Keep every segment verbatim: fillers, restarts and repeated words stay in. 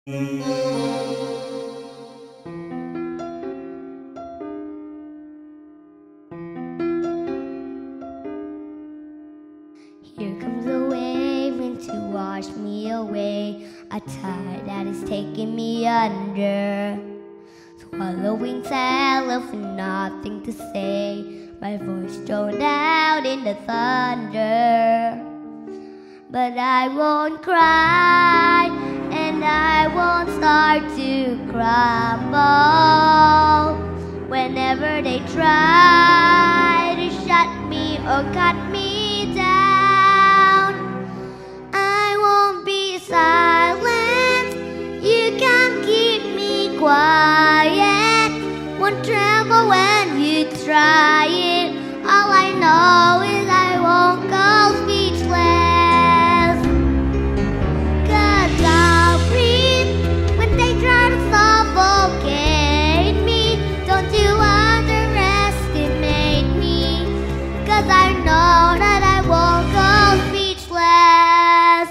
Here comes a wave in to wash me away, a tide that is taking me under. Swallowing silence and nothing to say, my voice drowned out in the thunder. But I won't cry, and I won't start to crumble. Whenever they try to shut me or cut me down, I won't be silent, you can't keep me quiet. Won't tremble when you try it, all I know is I won't go speechless. Cause I'll breathe when they try to suffocate me. Don't you underestimate me, cause I know that I won't go speechless.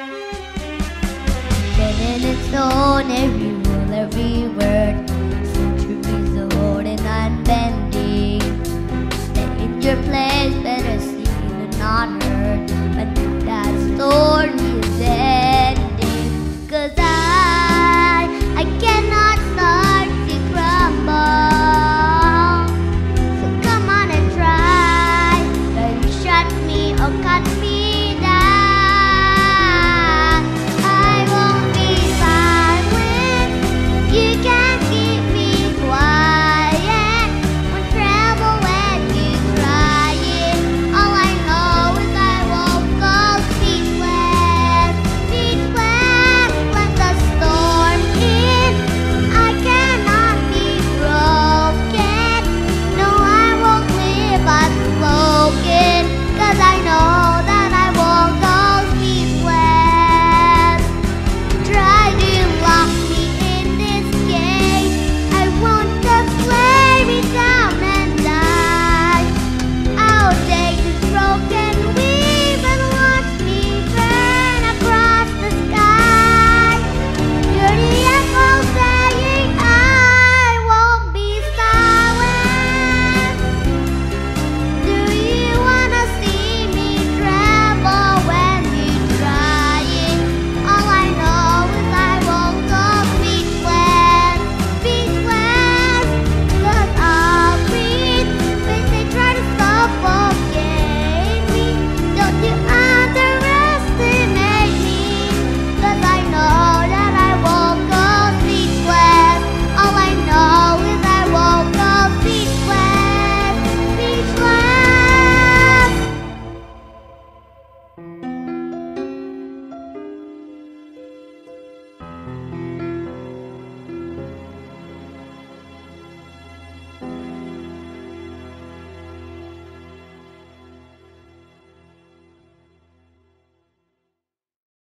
Then in its own, every rule, every word, centuries old and unbending. Stay in your place, better seen and not heard, but that's torn.